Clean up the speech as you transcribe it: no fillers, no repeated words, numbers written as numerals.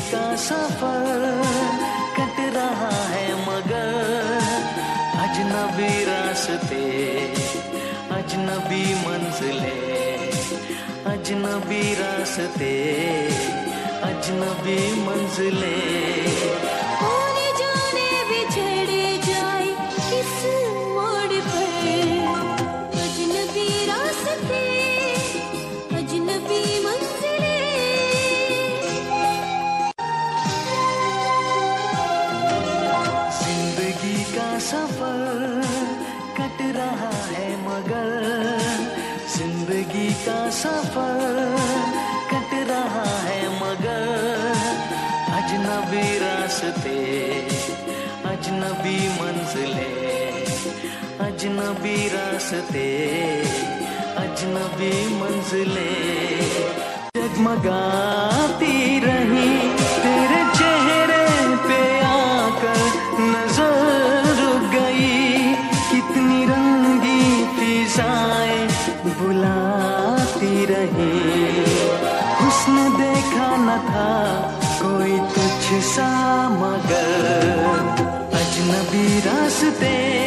का सफर कट रहा है मगर अजनबी रास्ते, अजनबी मंजिलें, अजनबी रास्ते, अजनबी मंजिलें। आने जाने बिछड़े जाए किस मोड़ पर, अजनबी रास्ते, अजनबी मंजिलें। जिंदगी का सफर कट रहा है मगर जिंदगी का सफर कट रहा है मगर अजनबी रास्ते, अजनबी मंजिलें, अजनबी रास्ते, अजनबी मंजिलें। जगमगाती रही तेरे चेहरे पे आकर नजर रुक गई, कितनी रंगी फिजाएं बुलाती रही। हुस्न देखा न था कोई तुझ सा मगर अजनबी रास्ते,